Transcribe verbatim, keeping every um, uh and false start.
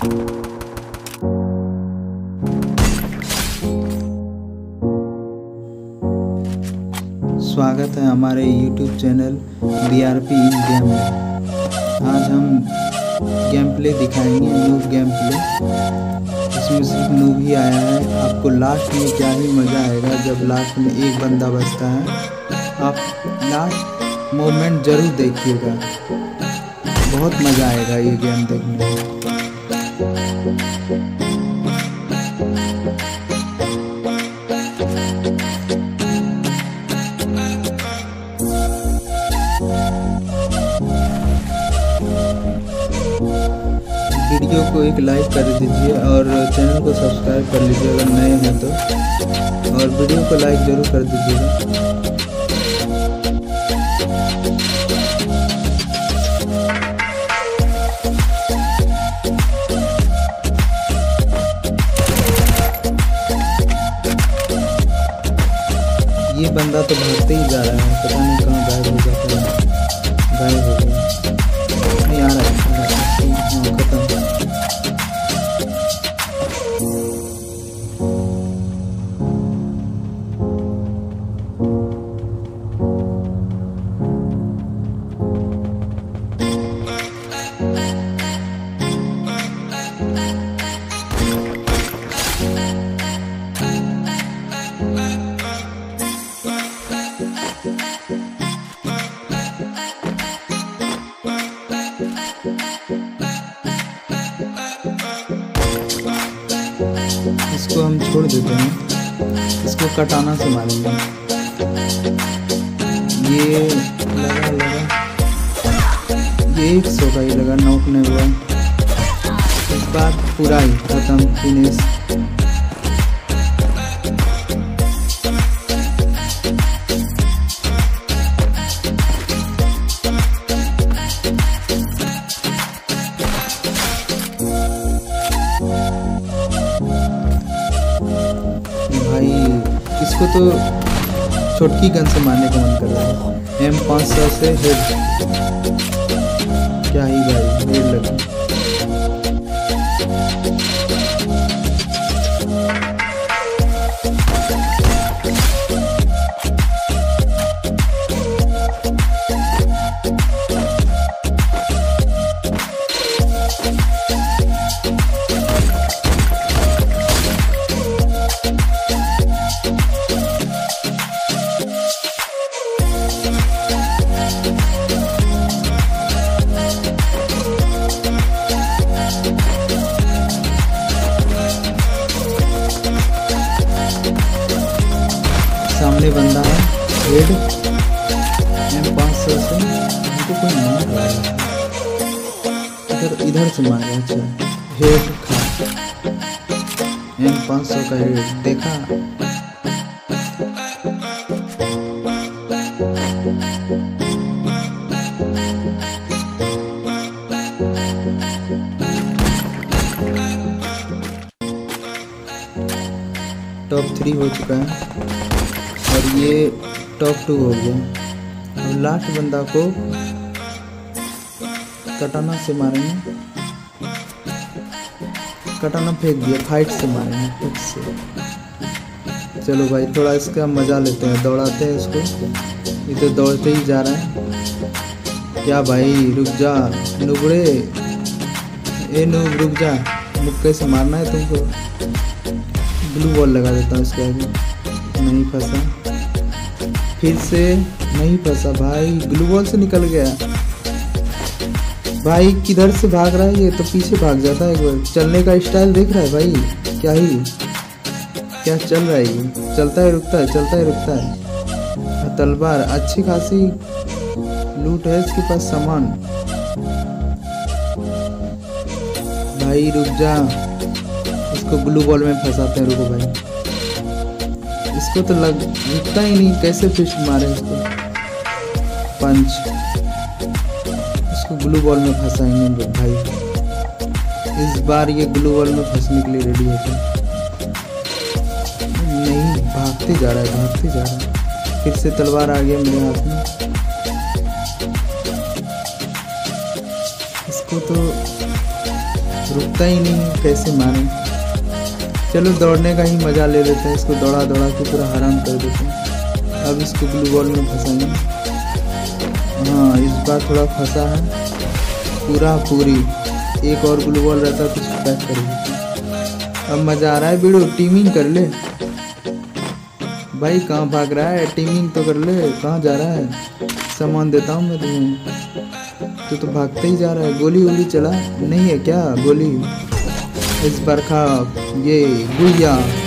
स्वागत है हमारे YouTube channel B R P ind-game में। आज हम गेम प्ले दिखाएंगे, नूब गेम प्ले। इसमें सिर्फ नूब ही आया है। आपको लास्ट में क्या ही मज़ा आएगा जब लास्ट में एक बंदा बचता है। आप लास्ट मोमेंट ज़रूर देखिएगा, बहुत मज़ा आएगा ये गेम देखने में। वीडियो को एक लाइक कर दीजिए और चैनल को सब्सक्राइब कर लीजिए अगर नए हैं तो, और वीडियो को लाइक ज़रूर कर दीजिएगा। ये बंदा तो भागते ही जा रहा है, पता नहीं कहाँ गायब हो जाता है। गायब हो गया, नहीं आ रहा है, खत्म। इसको हम छोड़ देते हैं, इसको कटाना से मारेंगे। ये लगा लगा ये एक सौ का ही लगा, नॉक नहीं हुआ। इस बार पूरा ही खत्म, फिनिश। भाई इसको तो छोटकी गन से मारने का मन कर रहा है। एम पाँच सौ से हेड, क्या ही भाई हेड लगा। सामने बंदा है, हेड एम पाँच सौ से हमको कोई मार रहा है। इधर इधर से मार रहा है। अच्छा, हेड खा, एम पाँच सौ का हेड देखा। टॉप थ्री हो चुका है और ये टॉप टू हो गया। और लास्ट बंदा को कटाना से मारेंगे। कटाना फेंक दिया, फाइट से मारेंगे, फाइट से। चलो भाई थोड़ा इसका मजा लेते हैं, दौड़ाते हैं इसको। ये तो दौड़ते ही जा रहा है। क्या भाई रुक जा नुबड़े, ए नूब रुक जा, मुक्के से मारना है तुमको। ब्लू बॉल लगा देता हूँ इसके आगे, नहीं फंसा। फिर से नहीं फंसा भाई, ग्लू बॉल से निकल गया। भाई किधर से भाग रहा है ये, तो पीछे भाग जाता है। एक बार चलने का स्टाइल देख रहा है भाई, क्या ही क्या चल रहा है ये। चलता है रुकता है, चलता है रुकता है। तलवार अच्छी खासी लूट है इसके पास, सामान। भाई रुक जा, इसको ग्लू बॉल में फंसाते हैं। रुको भाई, इसको तो लग रुकता ही नहीं, कैसे फिश मारे इसको। पंच, इसको ग्लू बॉल में फंसाएंगे भाई। इस बार ये ग्लू बॉल में फंसने के लिए रेडी है। नहीं, भागते जा रहा है, भागते जा रहा है। फिर से तलवार आ गया मेरे हाथ में। इसको तो रुकता ही नहीं है, कैसे मारें। चलो दौड़ने का ही मज़ा ले लेते हैं, इसको दौड़ा दौड़ा के पूरा हराम कर देते हैं। अब इसको ग्लू बॉल में फंसाएंगे। हाँ इस बार थोड़ा फंसा है पूरा पूरी। एक और ग्लू बॉल रहता तो उसको पैक कर देते। अब मज़ा आ रहा है वीडियो, टीमिंग कर ले भाई। कहाँ भाग रहा है, टीमिंग तो कर ले। कहाँ जा रहा है, सामान देता हूँ मैं तुम्हें। तो तो भागते ही जा रहा है। गोली वोली चला नहीं है क्या गोली? इस बार खा ये गुड़िया।